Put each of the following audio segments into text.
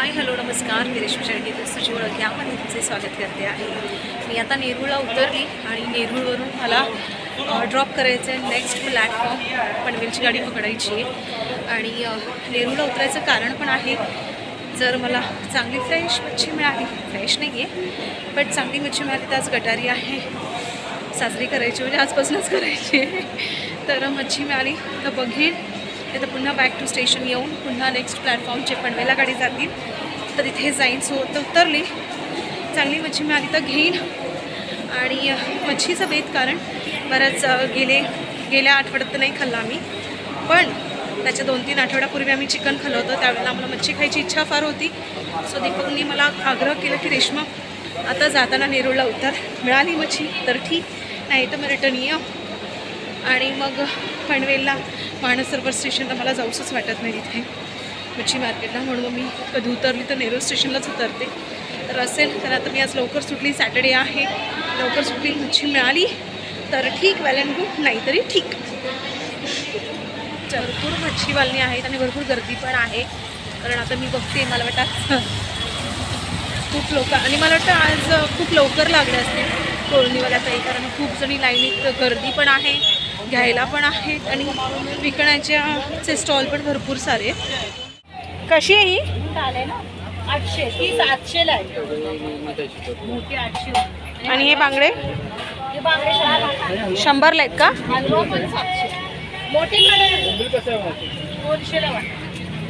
Hi hello नमस्कार, मी रेश्मा शेळके तुझी ओळख यामध्ये तुमचे स्वागत करते आहे। मी आता नेरूळला उतरली आणि नेरूळवरून मला ड्रॉप करायचं आहे नेक्स्ट प्लॅटफॉर्म पनवेलची गाडी पकडायची आहे। आणि नेरूळला उतरायचं कारण पण आहे, जर मला चांगली फ्रेश मच्छी मिळाली, फ्रेश नाही आहे बट चांगली मच्छी मिळाली तर आज गटारी आहे साजरी करायची, म्हणजे आजपासूनच करायची आहे। तर मच्छी मिळाली तर बघेन, तर पुन्हा बॅक टू स्टेशन येऊन पुन्हा नेक्स्ट प्लॅटफॉर्मचे पनवेलला गाडी जातील तर इथे जाईन। सो तर उतरली, चांगली मच्छी मिळाली तर घेईन। आणि मच्छीचं बेत कारण बरंच गेल्या आठवड्यात तर नाही खाल्ला आम्ही, पण त्याच्या 2-3 आठवड्यापूर्वी आम्ही चिकन खाल्लं होतं, त्यावेळेला आम्हाला मच्छी खायची इच्छा फार होती। सो दीपकनी मला आग्रह केला की रेश्मा आता जाताना नेरूळला उतर, मिळाली मच्छी तर ठीक, नाही तर मग रिटर्न ये। आणि मग पनवेलला मानसरोवर स्टेशनला मला जाऊसच वाटत नाही तिथे मच्छी मार्केटला, म्हणून मी कधी उतरली तर नेरूळ स्टेशनलाच उतरते। तर असेल तर आता मी आज लवकर सुटली, सॅटर्डे आहे, लवकर सुटली, मच्छी मिळाली तर ठीक, वेल अँड गुड, नाहीतरी ठीक। भरपूर मच्छीवाली आहेत आणि भरपूर गर्दी पण आहे, कारण आता मी बघते मला वाटतं खूप लोक, आणि मला वाटतं आज खूप लवकर लागले असते कोळणीवाल्या ताई, कारण खूप जणी लाईनीत गर्दी पण आहे, घ्यायला पण आहेत आणि विकण्याचे स्टॉल पण भरपूर सारे। कशी आहे ही? 800 ती 700 ला आहे, मोठी 800। आणि हे बांगडे हे बांगडे 100 ला आहेत का? हलवा पण 700, मोठी कडे 200 ला वाटतं।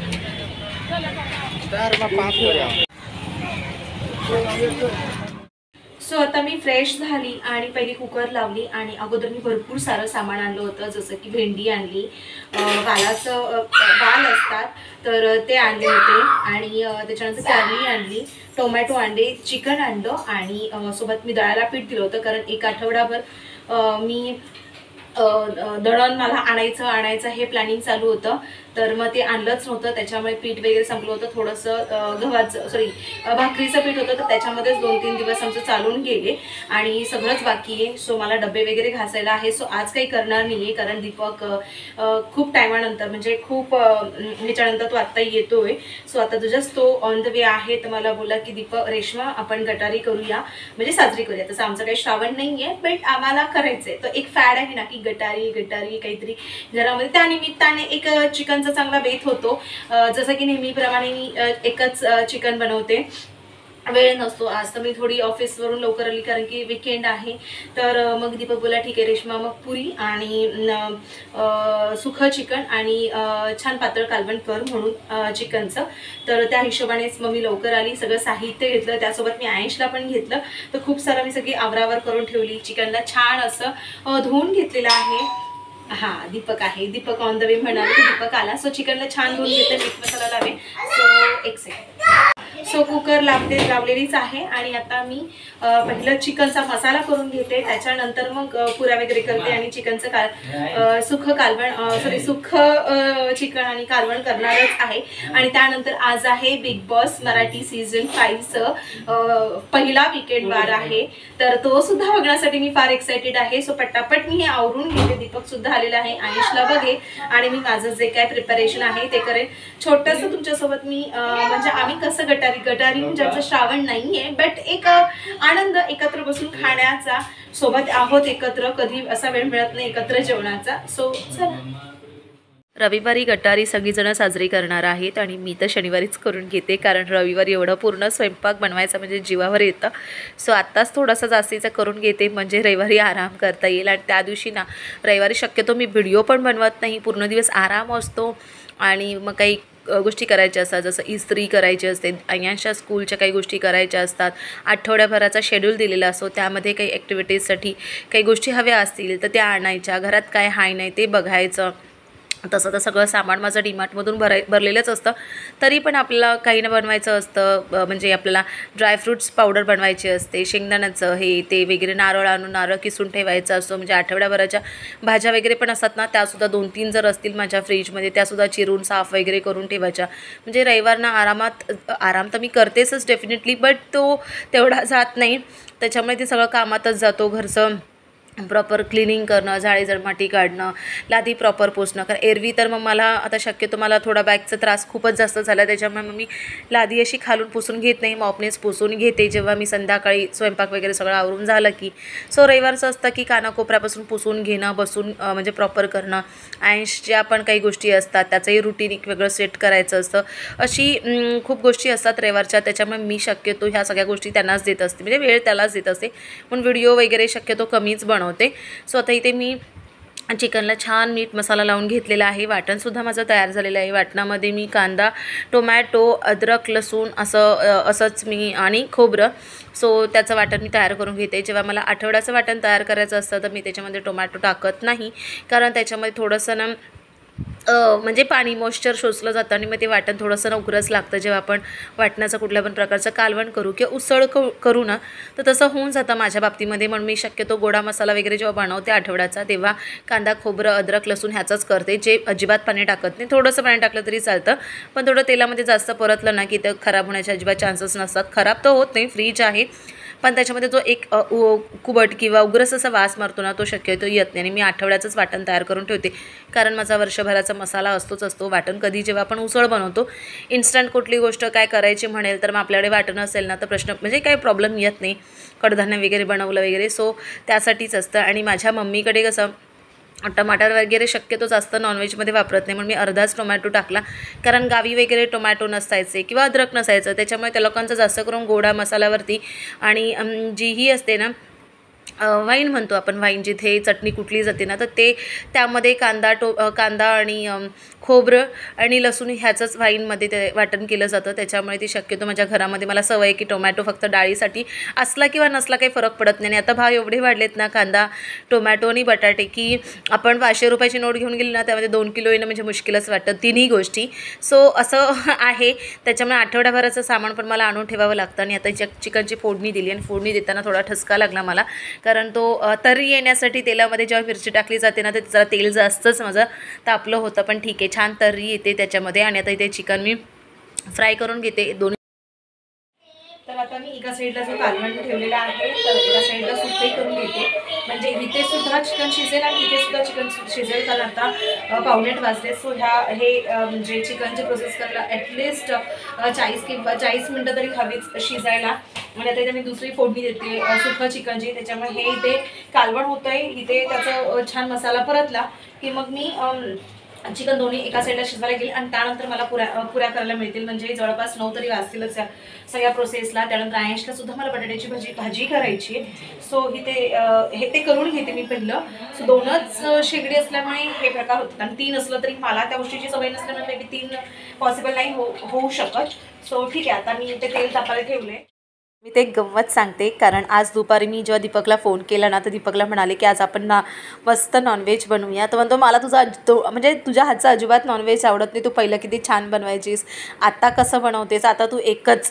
सो आता मी फ्रेश झाली आणि पहिली कुकर लावली आणि अगोदर मी भरपूर सारं सामान आणलं होतं, जसं की भेंडी आणली, वालाचं वाल असतात तर ते आणले होते, आणि त्याच्यानंतर कारली आणली, टोमॅटो आणले, चिकन आणलं, आणि सोबत मी दळायला पीठ दिलं होतं, कारण एक आठवडाभर मी दळण मला आणायचं हे प्लॅनिंग चालू होतं, तर मग ते आणलंच नव्हतं, त्याच्यामुळे पीठ वगैरे संपलं होतं, थोडंसं भाकरीचं पीठ होतं, तर त्याच्यामध्येच 2-3 दिवस आमचं चालून गेले आणि सगळंच बाकी आहे। सो मला डबे वगैरे घासायला आहे, सो आज काही करणार नाही आहे, कारण दीपक खूप टायमानंतर, म्हणजे खूप ह्याच्यानंतर तो आत्ता येतोय, सो आता जस्ट तो ऑन द वे आहे, तर मला बोला की दीपक, रेश्मा आपण गटारी करूया, म्हणजे साजरी करूया। तसं आमचं काही श्रावण नाही आहे बट आम्हाला करायचं आहे, तर एक फॅड आहे ना की गटारी काहीतरी घरामध्ये, त्यानिमित्ताने एक चिकनचा चांगला बेत होतो। जसं की नेहमीप्रमाणे मी एकच चिकन बनवते, वेळ नसतो, आज तर मी थोडी ऑफिसवरून लवकर आली कारण की वीकेंड आहे, तर मग दीपक बोला ठीक आहे रेश्मा, मग पुरी आणि सुखं चिकन आणि छान पातळ कालवण कर म्हणून चिकनचं, तर त्या हिशोबानेच मग मी लवकर आली, सगळं साहित्य घेतलं, त्यासोबत मी आयशला पण घेतलं, तर खूप सारं मी सगळी आवरावर करून ठेवली। चिकनला छान असं धुवून घेतलेलं आहे, हां दीपक आहे, दीपक ऑन द वे म्हणाले की दीपक आला, सो चिकनला छान धुवून घेते, मीठ मसाला लावे, सो एक सेकंड। सो कुकर लावलेलीच आहे, आणि आता मी पहिलं चिकनचा मसाला करून घेते, त्याच्यानंतर मग पुऱ्या वगैरे करते आणि चिकनचं सुखं चिकन आणि कालवण करणारच आहे। आणि त्यानंतर आज आहे बिग बॉस मराठी सीझन 5चं पहिला वीकेंड वार आहे, तर तो सुद्धा बघण्यासाठी मी फार एक्सायटेड आहे। सो पटापट मी हे आवरून घेते, दीपक सुद्धा आलेला आहे, आयुषला बघे आणि मी माझं जे काय प्रिपरेशन आहे ते करेन। छोटंसं तुमच्यासोबत मी म्हणजे आम्ही कसं गटारी म्हणजे आमचं श्रावण नाही आहे बट एक आनंद एकत्र बसून खाण्याचा, सोबत आहोत एकत्र, कधी असा वेळ मिळत नाही एकत्र जेवणाचा। सो चला, रविवारी गटारी सगळीजणं साजरी करणार आहेत आणि मी तर शनिवारीच करून घेते, कारण रविवारी एवढं पूर्ण स्वयंपाक बनवायचा म्हणजे जीवावर येतं। सो आत्ताच थोडासा जास्तीचा करून घेते, म्हणजे रविवारी आराम करता येईल, आणि त्या दिवशी ना रविवारी शक्यतो मी व्हिडिओ पण बनवत नाही, पूर्ण दिवस आराम असतो, आणि मग काही गोष्टी करायच्या असतात, जसं इस्त्री करायची असते, अयांच्या स्कूलच्या काही गोष्टी करायच्या असतात, आठवड्याभराचा शेड्यूल दिलेला असतो, त्यामध्ये काही ॲक्टिव्हिटीजसाठी काही गोष्टी हव्या असतील तर त्या आणायच्या, घरात काय हाय नाही ते बघायचं। तसं तर सगळं सामान माझं डीमार्टमधून भरलेलंच असतं, तरी पण आपल्याला काही ना बनवायचं असतं, म्हणजे आपल्याला ड्रायफ्रूट्स पावडर बनवायची असते, शेंगदाण्याचं हे ते वगैरे, नारळ आणून नारळ किसून ठेवायचं असतो, म्हणजे आठवड्याभराच्या भाज्या वगैरे पण असतात ना, त्यासुद्धा 2-3 जर असतील माझ्या फ्रीजमध्ये त्यासुद्धा चिरून साफ वगैरे करून ठेवायच्या, म्हणजे रविवारना आराम तर मी करतेच डेफिनेटली, बट तो तेवढा जात नाही, त्याच्यामुळे ते सगळं कामातच जातो, घरचं प्रॉपर क्लिनिंग करणं, झाडी काढणं, लादी प्रॉपर पुसणं. कारण एरवी तर मग मला आता शक्यतो मला थोडा बॅकचा त्रास खूपच जास्त झाला, त्याच्यामुळे मग मी लादी अशी खालून पुसून घेत नाही, मॉपनेच पुसून घेते जेव्हा मी संध्याकाळी स्वयंपाक वगैरे सगळं आवरून झालं की. सो रविवारचं असतं की कानाकोपऱ्यापासून पुसून घेणं, बसून म्हणजे प्रॉपर करणं. ज्या पण काही गोष्टी असतात त्याचंही रुटीन एक वेगळं सेट करायचं असतं. अशी खूप गोष्टी असतात रविवारच्या, त्याच्यामुळे मी शक्यतो ह्या सगळ्या गोष्टी त्यांनाच देत असते, म्हणजे वेळ त्यालाच देत असते. पण व्हिडिओ वगैरे शक्यतो कमीच बनवते. सो आता इथे मी चिकनला छान मीठ मसाला लावून घेतलेला आहे. वाटणसुद्धा माझं तयार झालेलं आहे. वाटणामध्ये मी कांदा, टोमॅटो, अद्रक, लसूण असंच मी आणि खोबरं, सो त्याचं वाटण मी तयार करून घेते. जेव्हा मला आठवड्याचं वाटण तयार करायचं असतं तर मी त्याच्यामध्ये टोमॅटो टाकत नाही, कारण त्याच्यामध्ये थोडंसं ना म्हणजे पाणी मॉइश्चर शोषलं जातं आणि मग ते वाटण थोडंसं ना उकरच लागतं. जेव्हा आपण वाटणाचं कुठल्या पण प्रकारचं कालवण करू किंवा उसळ करू ना, तर तसं होऊन जातं माझ्या बाबतीमध्ये. म्हणून मी शक्यतो गोडा मसाला वगैरे जेव्हा बनवते आठवड्याचा, तेव्हा कांदा, खोबरं, अद्रक, लसूण ह्याचंच करते, जे अजिबात पाणी टाकत नाही. थोडंसं पाणी टाकलं तरी चालतं, पण थोडं तेलामध्ये जास्त परतलं ना की ते खराब होण्याचे अजिबात चान्सेस नसतात. खराब तर होत नाही, फ्रीज आहे, पण त्याच्यामध्ये जो एक कुबट किंवा उग्रस असा वास मारतो ना, तो शक्यतो येत नाही. आणि मी आठवड्याचंच वाटण तयार करून ठेवते, कारण माझा वर्षभराचा मसाला असतो. वाटण कधी जेव्हा आपण उसळ बनवतो, इन्स्टंट कुठली गोष्ट काय करायची म्हणेल तर मग आपल्याकडे वाटण असेल ना तर प्रश्न म्हणजे काही प्रॉब्लेम येत नाही. कडधान्य वगैरे बनवलं वगैरे, सो त्यासाठीच असतं. आणि माझ्या मम्मीकडे कसं टमाटर वगैरे शक्यतो जास्त नॉनव्हेजमध्ये वापरत नाही, म्हणून मी अर्धाच टोमॅटो टाकला, कारण गावी वगैरे टोमॅटो नसायचे किंवा अद्रक नसायचं, त्याच्यामुळे त्या लोकांचं जास्त करून गोडा मसाल्यावरती. आणि जी ही असते ना वाईन म्हणतो आपण, वाईन जिथे चटणी कुटली जाते ना, तर ते त्यामध्ये कांदा आणि खोबरं आणि लसूण ह्याचंच वाईनमध्ये ते वाटण केलं जातं. त्याच्यामुळे ती शक्यतो माझ्या घरामध्ये मला सवय आहे की टोमॅटो फक्त डाळीसाठी असला किंवा नसला काही फरक पडत नाही. आणि आता भाव एवढे वाढलेत ना, कांदा, टोमॅटो आणि बटाटे, की आपण 500 रुपयाची नोट घेऊन गेली ना त्यामध्ये 2 किलो येणं म्हणजे मुश्किलच वाटतं, तिन्ही गोष्टी. सो असं आहे, त्याच्यामुळे आठवड्याभराचं सामान पण मला आणून ठेवावं लागतं. आणि आता चिकनची फोडणी दिली, आणि फोडणी देताना थोडा ठसका लागला मला, कारण तो तर्री येण्यासाठी तेलामध्ये जेव्हा मिरची टाकली जाते ना तर जरा तेल जास्तच माझं तापलं होतं, पण ठीक आहे, छान तर्री येते त्याच्यामध्ये. आणि आता इथे चिकन मी फ्राय करून घेते दोन्ही. तर आता मी एका साईडला जो कालवण ठेवलेला आहे तर एका साईडला सुकही करून घेते, म्हणजे इथे सुद्धा चिकन शिजेल आणि इथे सुद्धा चिकन शिजेल, कारण आता 1:15 वाजले. सो हे म्हणजे चिकनची प्रोसेस करायला ॲटलिस्ट 40 मिनटं तरी हवीच शिजायला. आणि आता इथे मी दुसरी फोडणी देते सुकं चिकनची, त्याच्यामुळे हे इथे कालवण होतं आहे, इथे त्याचा छान मसाला परतला की मग मी चिकन दोन्ही एका साईडला शिजवायला गेले. आणि त्यानंतर मला पुऱ्या करायला मिळतील, म्हणजे जवळपास 9 तरी वाजतीलच या सगळ्या प्रोसेसला. त्यानंतर आयशला सुद्धा मला बटाट्याची भाजी करायची आहे. सो हे ते करून घेते मी पहिलं. सो 2च शेगडी असल्यामुळे हे प्रकार होतात, आणि 3 असलं तरी मला त्या गोष्टीची सवय नसल्यामुळे मे बी 3 पॉसिबल नाही होऊ शकत. सो ठीक आहे, आता मी ते तेल तापायला ठेवले. मी ते गंमत सांगते, कारण आज दुपारी मी जेव्हा दीपकला फोन केला ना तर दीपकला म्हणाले की आज आपण ना मस्त नॉनव्हेज बनवूया. तर म्हणतो मला म्हणजे तुझ्या हातचं अजिबात नॉनव्हेज आवडत नाही, तू पहिलं किती छान बनवायचीस, आता कसं बनवतेस, आता तू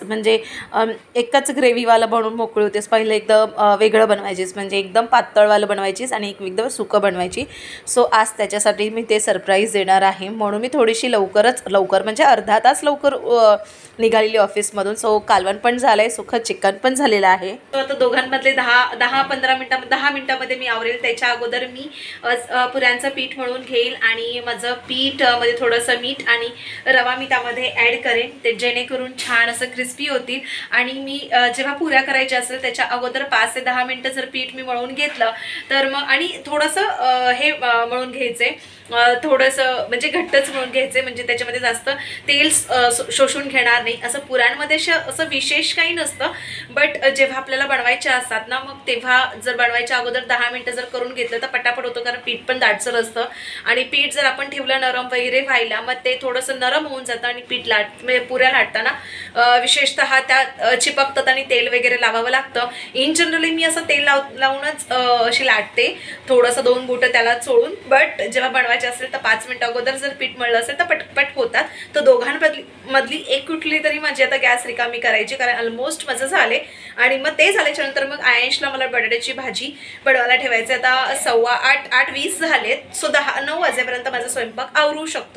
एकच ग्रेव्हीवालं बनवून मोकळी होतेस, पहिलं एकदम वेगळं बनवायचीस, म्हणजे एकदम पातळवालं बनवायचीस आणि एकदम सुकं बनवायची. सो आज त्याच्यासाठी मी ते सरप्राईज देणार आहे, म्हणून मी थोडीशी लवकर म्हणजे अर्धा तास लवकर निघालेली ऑफिसमधून. सो कालवण पण झालं आहे, सुखं चिकन पण झालेलं आहे. तो आता दोघांमधले 10 मिनिटामध्ये मी आवरेल. त्याच्या अगोदर मी पुऱ्यांचं पीठ मळून घेईल, आणि माझं पीठ मध्ये थोडंसं मीठ आणि रवा मी त्यामध्ये ॲड करेन, ते जेणेकरून छान असं क्रिस्पी होतील. आणि मी जेव्हा पुऱ्या करायच्या असेल त्याच्या अगोदर 5 ते 10 मिनटं जर पीठ मी मळून घेतलं तर मग, आणि थोडंसं हे मळून घ्यायचंय, थोडंसं म्हणजे घट्टच मळून घ्यायचे, म्हणजे त्याच्यामध्ये जास्त तेल शोषून घेणार नाही. असं पुऱ्यांमध्ये असं विशेष काही नसतं, बट जेव्हा आपल्याला बनवायच्या असतात ना, मग तेव्हा जर बनवायच्या अगोदर 10 मिनटं जर करून घेतलं तर पटापट होतं, कारण पीठ पण दाटसर असतं. आणि पीठ जर आपण ठेवलं नरम वगैरे व्हायला, मग ते थोडंसं नरम होऊन जातं, आणि पीठ म्हणजे पुऱ्या लाटताना विशेषतः त्यात चिपकतात आणि तेल वगैरे लावावं लागतं. इन जनरली मी असं तेल लावूनच अशी लाटते, थोडंसं 2 बोटं त्याला चोळून. बट जेव्हा बनवायचे असेल तर 5 मिनिटं अगोदर जर पीठ मळलं असेल तर पटपट होतात. तर दोघांमधली एक कुठली तरी माझी आता गॅस रिकामी करायची, कारण ऑलमोस्ट माझं झाले. आणि मग ते झाल्याच्या नंतर मग आयशला मला बटाट्याची भाजी बनवायला ठेवायची. आता 8:20 झालेत, सो 9 वाजेपर्यंत माझा स्वयंपाक आवरू शकतो.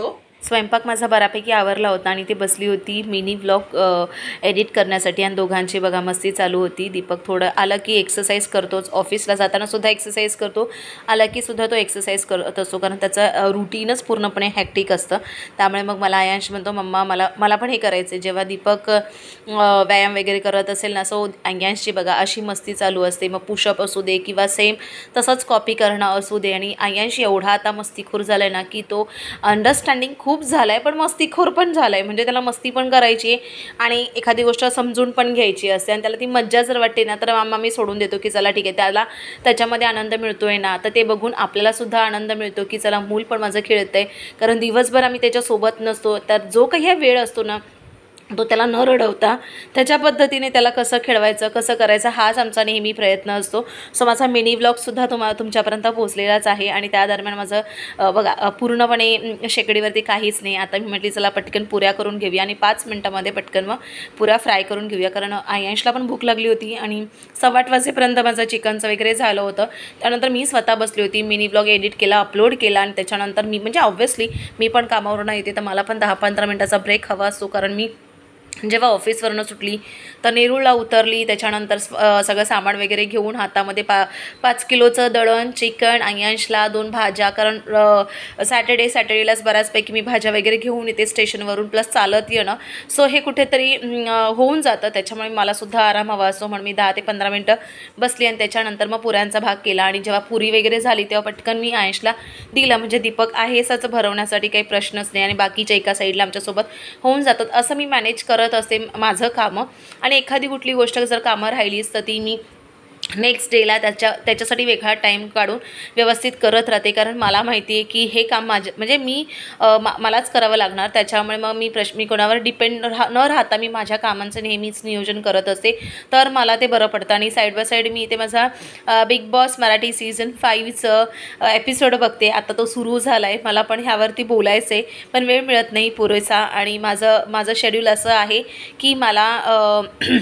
स्वयंपाक माझा बऱ्यापैकी आवरला होता आणि ती बसली होती मिनी व्लॉग एडिट करण्यासाठी आणि दोघांची बघा मस्ती चालू होती. दीपक थोडं आलं की एक्सरसाइज करतोच, ऑफिसला जाताना सुद्धा एक्सरसाइज करतो, आला की सुद्धा तो एक्सरसाइज करत असतो कारण त्याचं रुटीनच पूर्णपणे हॅक्टिक असतं. त्यामुळे मग मला आयांश म्हणतो मम्मा मला पण हे करायचं. जेव्हा दीपक व्यायाम वगैरे करत असेल ना, सो आयांशची बघा अशी मस्ती चालू असते. मग पुशअप असू दे किंवा सेम तसंच कॉपी करणं असू दे. आणि आयांश एवढा आता मस्तीखोर झाला आहे ना की तो अंडरस्टँडिंग खूप झाला आहे पण मस्तीखोर पण झाला आहे. म्हणजे त्याला मस्ती पण करायची आणि एखादी गोष्ट समजून पण घ्यायची असते आणि त्याला ती मज्जा जर वाटते ना तर मामा मी सोडून देतो की चला ठीक आहे, त्याला त्याच्यामध्ये आनंद मिळतो आहे ना, तर ते बघून आपल्यालासुद्धा आनंद मिळतो की चला मूल पण माझं खेळतं आहे. कारण दिवसभर आम्ही त्याच्यासोबत नसतो, तर जो काही हा वेळ असतो ना तो त्याला न रडवता त्याच्या पद्धतीने त्याला कसं खेळवायचं कसं करायचं हाच आमचा नेहमी प्रयत्न असतो. सो माझा मिनी व्लॉगसुद्धा तुमच्यापर्यंत पोहोचलेलाच आहे आणि त्या दरम्यान माझं बघा पूर्णपणे शेकडीवरती काहीच नाही. आता मी म्हटली चला पटकन पुऱ्या करून घेऊया आणि 5 मिनटामध्ये पटकन मग पुऱ्या फ्राय करून घेऊया. कारण आयांशला पण भूक लागली होती आणि 7:15 वाजेपर्यंत माझं चिकनचं वगैरे झालं होतं. त्यानंतर मी स्वतः बसली होती, मिनी व्लॉग एडिट केला, अपलोड केला आणि त्याच्यानंतर मी म्हणजे ऑब्व्हियसली मी पण कामावरून येते तर मला पण 10-15 मिनटाचा ब्रेक हवा असतो. कारण मी जेव्हा ऑफिसवरनं सुटली तर नेरूळला उतरली, त्याच्यानंतर सगळं सामान वगैरे घेऊन हातामध्ये 5 किलोचं दळण, चिकन, आयांशला 2 भाज्या, कारण सॅटर्डेलाच बऱ्याचपैकी मी भाज्या वगैरे घेऊन येते स्टेशनवरून, प्लस चालत येणं. सो हे कुठेतरी होऊन जातं, त्याच्यामुळे मलासुद्धा आराम हवा असतो म्हणून मी 10 ते 15 मिनटं बसली आणि त्याच्यानंतर मग पुऱ्यांचा भाग केला. आणि जेव्हा पुरी वगैरे झाली तेव्हा पटकन मी आयांशला दिलं. म्हणजे दीपक आहे असं भरवण्यासाठी काही प्रश्नच नाही आणि बाकीच्या एका साईडला आमच्यासोबत होऊन जातात. असं मी मॅनेज करत असते माझं कामं. आणि एखादी कुठली गोष्ट जर कामं राहिलीच तर ती मी नेक्स्ट डेला त्याच्यासाठी वेगळा टाईम काढून व्यवस्थित करत राहते. कारण मला माहिती आहे की हे काम म्हणजे मी मलाच करावं लागणार. त्याच्यामुळे मग मी कोणावर डिपेंड न राहता मी माझ्या कामांचं नेहमीच नियोजन करत असते, तर मला ते बरं पडतं. आणि साईड बाय साईड मी ते माझा बिग बॉस मराठी सीझन 5चं एपिसोड बघते. आता तो सुरू झाला आहे, मला पण ह्यावरती बोलायचं आहे पण वेळ मिळत नाही पुरेसा. आणि माझं शेड्यूल असं आहे की मला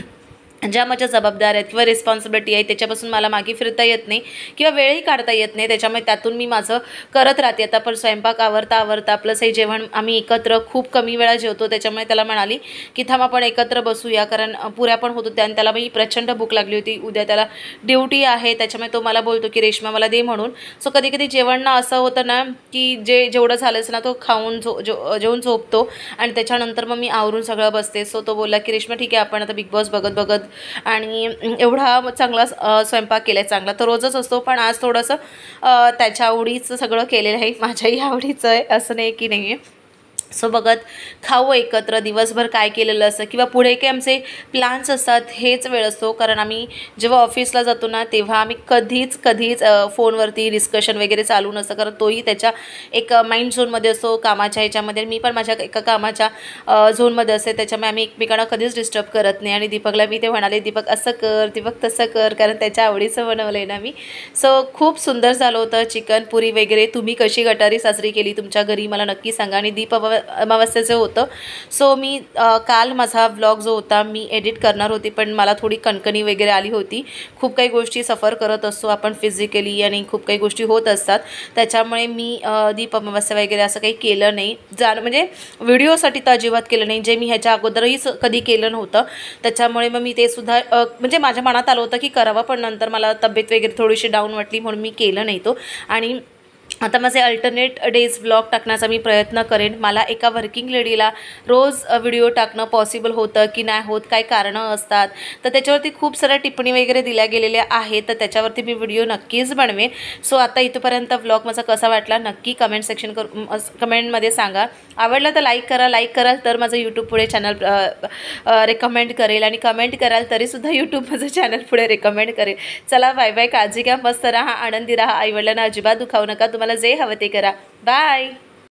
ज्या माझ्या जबाबदाऱ्या आहेत किंवा रिस्पॉन्सिबिलिटी आहे त्याच्यापासून मला मागे फिरता येत नाही किंवा वेळही काढता येत नाही. त्याच्यामुळे त्यातून मी माझं करत राहते. आता पण स्वयंपाक आवरता प्लस हे जेवण आम्ही एकत्र खूप कमी वेळा जेवतो, त्याच्यामुळे त्याला म्हणाली की थांब आपण एकत्र बसूया, कारण पुऱ्या पण होत होत्या आणि त्याला मी प्रचंड भूक लागली होती. उद्या त्याला ड्युटी आहे, त्याच्यामुळे तो मला बोलतो की रेश्मा मला दे म्हणून. सो कधी कधी जेवण ना असं होतं ना की जेवढं झालंच ना तो खाऊन जेवून झोपतो आणि त्याच्यानंतर मग मी आवरून सगळं बसते. सो तो बोलला की रेश्मा ठीक आहे आपण आता बिग बॉस बघत आणि एवढा चांगला स्वयंपाक केला आहे. चांगला तर रोजच असतो पण आज थोडंसं त्याच्या आवडीचं सगळं केलेलं आहे, माझ्याही आवडीचं आहे असं नाही की नाही आहे. सो बघत खाऊ एकत्र, दिवसभर काय केलेलं असतं किंवा पुढे काही आमचे प्लॅन्स असतात हेच वेळ असतो. कारण आम्ही जेव्हा ऑफिसला जातो ना तेव्हा आम्ही कधीच फोनवरती डिस्कशन वगैरे चालू नसतं, कारण तोही त्याच्या एक माइंड झोनमध्ये असतो कामाच्या ह्याच्यामध्ये, मी पण माझ्या एका कामाच्या झोनमध्ये असते. त्याच्यामुळे आम्ही एकमेकांना कधीच डिस्टर्ब करत नाही. आणि दीपकला मी ते म्हणाले दीपक असं कर, दीपक तसं कर, कारण त्याच्या आवडीचं बनवलं आहे ना मी. सो खूप सुंदर झालं होतं चिकन पुरी वगैरे. तुम्ही कशी गटारी साजरी केली तुमच्या घरी मला नक्की सांगा. आणि दीप अमावस्येचं होतं, सो मी काल माझा व्लॉग जो होता मी एडिट करणार होती पण मला थोडी कणकणी वगैरे आली होती. खूप काही गोष्टी सफर करत असतो आपण फिजिकली आणि खूप काही गोष्टी होत असतात, त्याच्यामुळे मी दीप अमावस्या वगैरे असं काही केलं नाही. म्हणजे व्हिडिओसाठी तर अजिबात केलं नाही, जे मी ह्याच्या अगोदरही कधी केलं नव्हतं. त्याच्यामुळे मग मी ते सुद्धा म्हणजे माझ्या मनात आलं होतं की करावं, पण नंतर मला तब्येत वगैरे थोडीशी डाऊन वाटली म्हणून मी केलं नाही तो. आणि आता माझे अल्टरनेट डेज व्लॉग टाकण्याचा मी प्रयत्न करेन. मला एका वर्किंग लेडीला रोज व्हिडिओ टाकणं पॉसिबल होतं की नाही होत, काय कारणं असतात, तर त्याच्यावरती खूप साऱ्या टिप्पणी वगैरे दिल्या गेलेल्या आहेत, तर त्याच्यावरती मी व्हिडिओ नक्कीच बनवेन. सो आता इथपर्यंत व्लॉग माझा कसा वाटला नक्की कमेंटमध्ये सांगा. आवडला तर लाईक कराल तर माझं यूट्यूब पुढे चॅनल रेकमेंड करेल आणि कमेंट कराल तरीसुद्धा यूट्यूब माझं चॅनल पुढे रेकमेंड करेल. चला बाय बाय, काळजी घ्या, मस्त राहा, आनंदी राहा, आईवडिलांना अजिबात दुखावू नका, तुम्हाला जे हवं ते करा. बाय.